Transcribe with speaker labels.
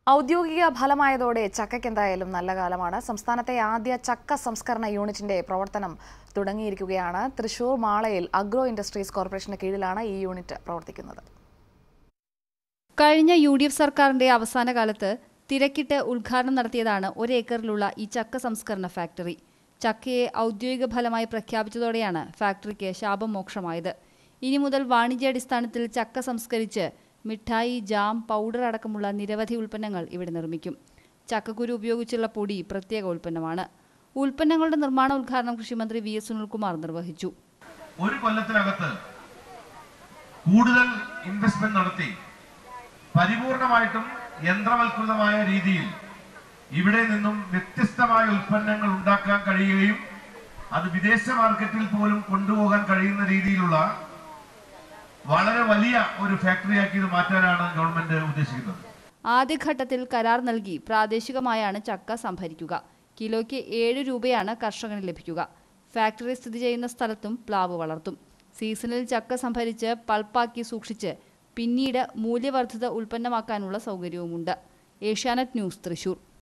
Speaker 1: ഔദ്യോഗിക ഫലമായതോടെ ചക്കയ്ക്ക് എന്തായാലും നല്ല കാലമാണ്. സംസ്ഥാനത്തെ ആദ്യ ചക്ക സംസ്കരണ യൂണിറ്റിന്റെ പ്രവർത്തനം തുടങ്ങിയിരിക്കുകയാണ്. തൃശൂർ മാളയിൽ അഗ്രോ ഇൻഡസ്ട്രീസ് കോർപ്പറേഷന് കീഴിലാണ് ഈ യൂണിറ്റ് പ്രവർത്തിക്കുന്നത്.
Speaker 2: കഴിഞ്ഞ UDF സർക്കാരിന്റെ അവസാന കാലത്ത് തിരക്കിട്ട് ഉദ്ഘാടനം നടത്തിയതാണ് 1 ഏക്കറിലുള്ള ഈ ചക്ക സംസ്കരണ ഫാക്ടറി. ചക്കയെ ഔദ്യോഗിക ഫലമായി പ്രഖ്യാപിച്ചതോടെയാണ് ഫാക്ടറിക്ക് ശാപമോക്ഷമായത്. ഇനി മുതൽ വാണിജ്യാടിസ്ഥാനത്തിൽ ചക്ക സംസ്കരിച്ച് മിഠായി, ജാം, പൗഡർ അടക്കമുള്ള നിരവധി ഉൽപ്പന്നങ്ങൾ ഇവിടെ നിർമ്മിക്കും. ചക്കക്കുരു ഉപയോഗിച്ചുള്ള പൊടി പ്രത്യേക ഉൽപ്പന്നമാണ്. ഉൽപ്പന്നങ്ങളുടെ നിർമ്മാണ ഉദ്ഘാടനം കൃഷിമന്ത്രി VS സുനിൽകുമാർ നിർവഹിച്ചു.
Speaker 3: ഒരു കൊല്ലത്തിനകത്ത് കൂടുതൽ ഇൻവെസ്റ്റ്മെന്റ് നടത്തി പരിപൂർണമായിട്ടും യന്ത്രവൽകൃതമായ രീതിയിൽ ഇവിടെ നിന്നും വ്യത്യസ്തമായ ഉൽപ്പന്നങ്ങൾ ഉണ്ടാക്കാൻ കഴിയുകയും അത് വിദേശ മാർക്കറ്റിൽ പോലും കൊണ്ടുപോകാൻ കഴിയുന്ന രീതിയിലുള്ള വളരെ വലിയ ഒരു ഫാക്ടറിയാക്കി ഇത് മാറ്റാനാണ് ഗവൺമെന്റ് ഉദ്ദേശിക്കുന്നത്.
Speaker 2: ആദ്യഘട്ടത്തിൽ കരാർ നൽകി പ്രാദേശികമായാണ് ചക്ക സംഭരിക്കുക. കിലോയ്ക്ക് 7 രൂപയാണ് കർഷകന് ലഭിക്കുക. ഫാക്ടറി സ്ഥിതി ചെയ്യുന്ന സ്ഥലത്തും പ്ലാവ് വളർത്തും. സീസണിൽ ചക്ക സംഭരിച്ച് പൾപ്പാക്കി സൂക്ഷിച്ച് പിന്നീട് മൂല്യവർദ്ധിത ഉൽപ്പന്നമാക്കാനുള്ള സൗകര്യവുമുണ്ട്. Asianet news, Thrissur.